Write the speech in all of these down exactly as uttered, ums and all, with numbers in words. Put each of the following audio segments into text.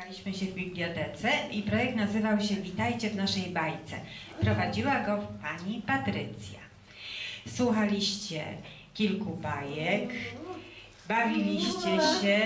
Spotkaliśmy się w bibliotece i projekt nazywał się Witajcie w naszej bajce. Prowadziła go pani Patrycja. Słuchaliście kilku bajek, bawiliście się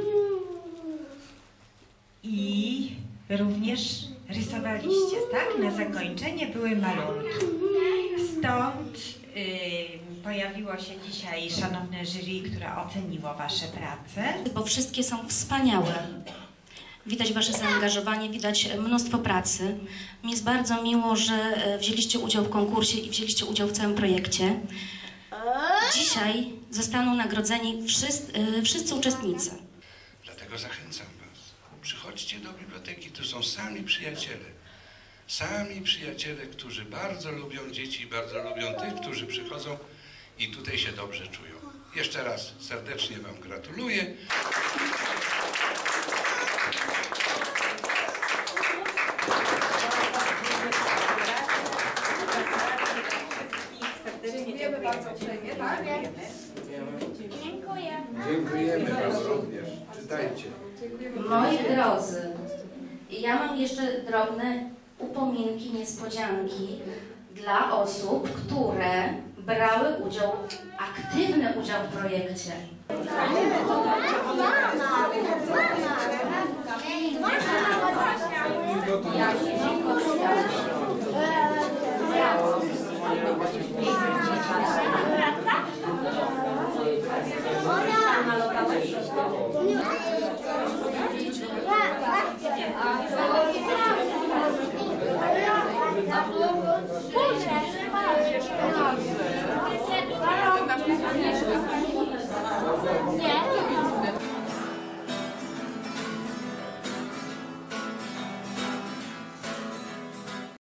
i również rysowaliście, tak? Na zakończenie były malunki. Stąd yy, pojawiło się dzisiaj szanowne jury, które oceniło wasze prace. Bo wszystkie są wspaniałe. Widać wasze zaangażowanie, widać mnóstwo pracy. Mi jest bardzo miło, że wzięliście udział w konkursie i wzięliście udział w całym projekcie. Dzisiaj zostaną nagrodzeni wszyscy, wszyscy uczestnicy. Dlatego zachęcam was. Przychodźcie do biblioteki, to są sami przyjaciele. Sami przyjaciele, którzy bardzo lubią dzieci, bardzo lubią tych, którzy przychodzą i tutaj się dobrze czują. Jeszcze raz serdecznie wam gratuluję. Dziękujemy bardzo uprzejmie, tak? Dziękuję. Dziękujemy wam również. Czytajcie. Moi drodzy, ja mam jeszcze drobne upominki, niespodzianki dla osób, które brały udział, aktywny udział w projekcie. Wraca?